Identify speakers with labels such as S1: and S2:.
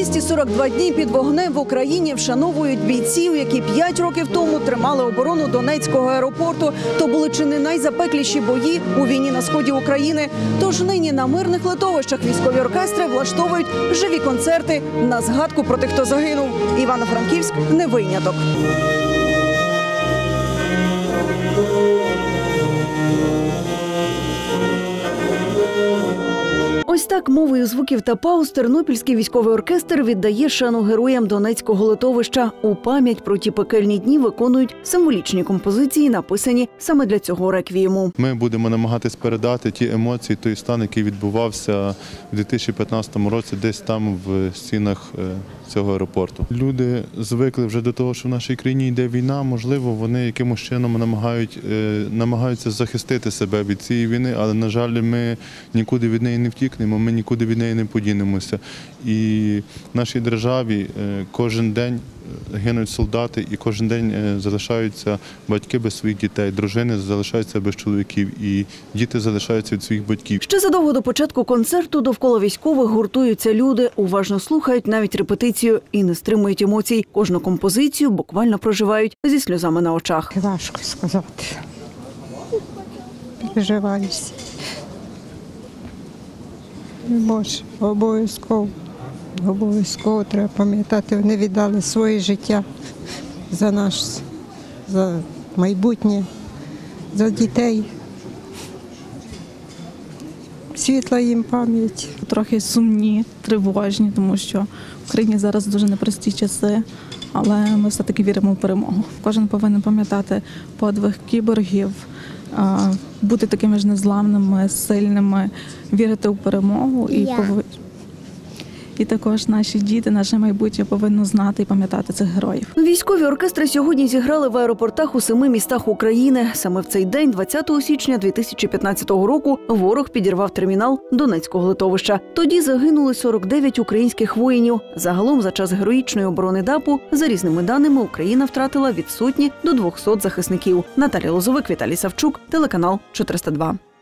S1: 242 дні під вогнем в Україні вшановують бійців, які 5 років тому тримали оборону Донецького аеропорту. То були чи не найзапекліші бої у війні на сході України. Тож нині на мирних литовищах військові оркестри влаштовують живі концерти на згадку про тих, хто загинув. Івано-Франківськ не виняток. Ось так мовою звуків та пауз Тернопільський військовий оркестр віддає шану героям Донецького литовища. У пам'ять про ті пекельні дні виконують символічні композиції, написані саме для цього реквієму.
S2: Ми будемо намагатись передати ті емоції, той стан, який відбувався в 2015 році десь там в стінах цього аеропорту. Люди звикли вже до того, що в нашій країні йде війна, можливо, вони якимось чином намагаються захистити себе від цієї війни, але, на жаль, ми нікуди від неї не втікнемо, ми нікуди від неї не подінемося. І в нашій державі кожен день гинуть солдати, і кожен день залишаються батьки без своїх дітей, дружини залишаються без чоловіків, і діти залишаються від своїх батьків.
S1: Ще задовго до початку концерту довкола військових гуртуються люди, уважно слухають навіть репетицію і не стримують емоцій. Кожну композицію буквально проживають зі сльозами на очах.
S3: Важко сказати. Переживаюся. Боже, обов'язково треба пам'ятати, вони віддали своє життя за нас, за майбутнє, за дітей. Світла їм пам'ять.
S4: Трохи сумні, тривожні, тому що в країні зараз дуже непрості часи, але ми все-таки віримо в перемогу. Кожен повинен пам'ятати подвиг кіборгів, бути такими ж незламними, сильними, вірити в перемогу. І також наші діти, наше майбутнє повинні знати і пам'ятати цих героїв.
S1: Військові оркестри сьогодні зіграли в аеропортах у 7 містах України. Саме в цей день, 20 січня 2015 року, ворог підірвав термінал Донецького литовища. Тоді загинули 49 українських воїнів. Загалом за час героїчної оборони ДАПу, за різними даними, Україна втратила від 100 до 200 захисників. Наталія Лозовик, Віталій Савчук, телеканал 402.